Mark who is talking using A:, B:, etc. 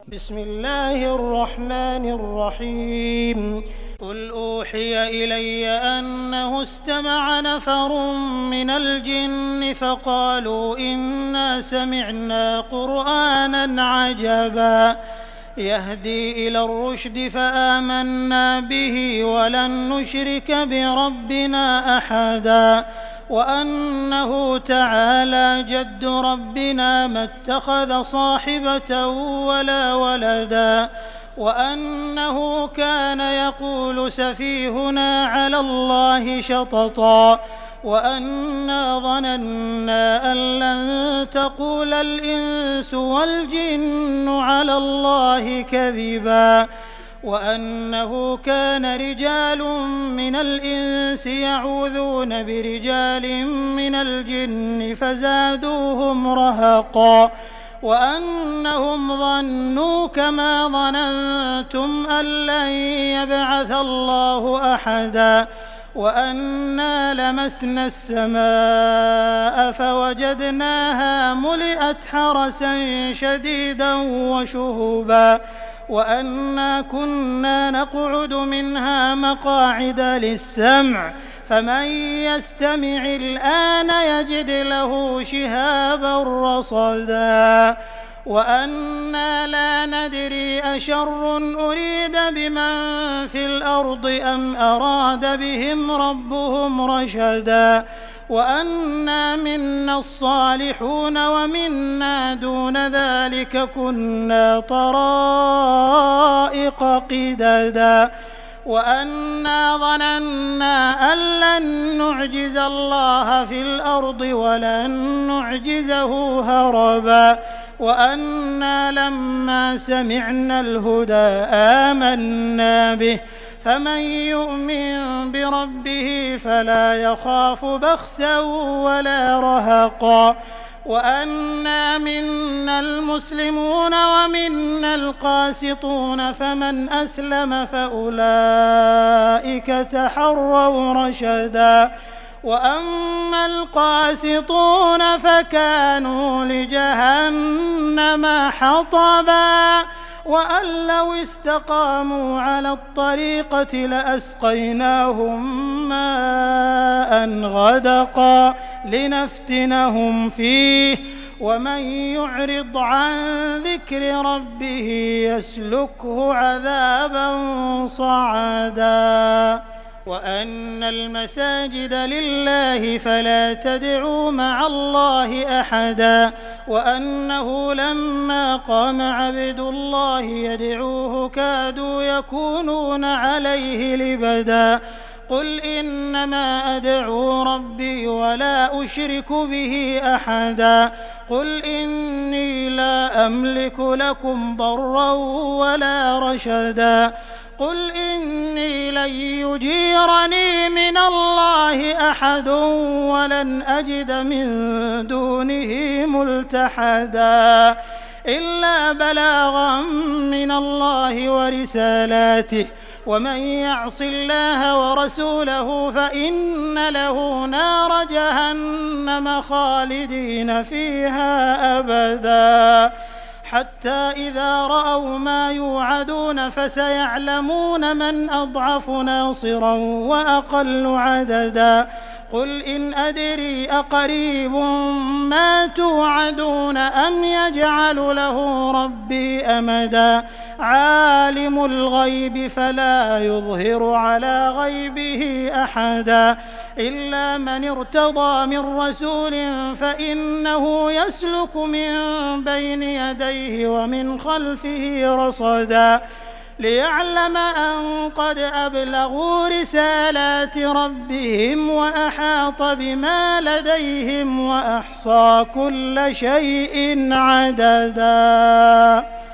A: بسم الله الرحمن الرحيم قل أوحي إلي أنه استمع نفر من الجن فقالوا إنا سمعنا قرآنا عجبا يهدي إلى الرشد فآمنا به ولن نشرك بربنا أحدا وأنه تعالى جد ربنا ما اتخذ صاحبة ولا ولدا وأنه كان يقول سفيهنا على الله شططا وأنا ظننا أن لن تقول الإنس والجن على الله كذبا وأنه كان رجال من الإنس يعوذون برجال من الجن فزادوهم رهقا وأنهم ظنوا كما ظننتم أن لن يبعث الله أحدا وأنا لمسنا السماء فوجدناها ملئت حرسا شديدا وشهبا وأنا كنا نقعد منها مقاعد للسمع فمن يستمع الآن يجد له شهابا رصدا وأنا لا ندري أشر أريد بمن في الأرض أم أراد بهم ربهم رشدا وأنا منا الصالحون ومنا دون ذلك كنا طرائق قددا وأنا ظننا أن لن نعجز الله في الأرض ولن نعجزه هربا وأنا لما سمعنا الهدى آمنا به فمن يؤمن بربه فلا يخاف بخسا ولا رهقا وأنا منا المسلمون ومنا القاسطون فمن أسلم فأولئك تحروا رشدا وأما القاسطون فكانوا لجهنم حطبا وأن لو استقاموا على الطريقة لأسقيناهم ماء غدقا لنفتنهم فيه ومن يعرض عن ذكر ربه يسلكه عذابا صعدا وأن المساجد لله فلا تدعوا مع الله أحدا وأنه لما قام عبد الله يدعوه كادوا يكونون عليه لبدا قل إنما أدعو ربي ولا أشرك به أحدا قل إني لا أملك لكم ضرا ولا رشدا قل إني لن يجيرني من الله أحد ولن أجد من دونه ملتحدا إلا بلاغا من الله ورسالاته ومن يعص الله ورسوله فإن له نار جهنم خالدين فيها أبدا حتى إذا رأوا ما يوعدون فسيعلمون من أضعف ناصرا وأقل عددا قل إن أدري أقريب ما توعدون أم يجعل له ربي أمدا عالم الغيب فلا يظهر على غيبه أحدا إلا من ارتضى من رسول فإنه يسلك من بين يديه ومن خلفه رصدا ليعلم أن قد أبلغوا رسالات ربهم وأحاط بما لديهم وأحصى كل شيء عددا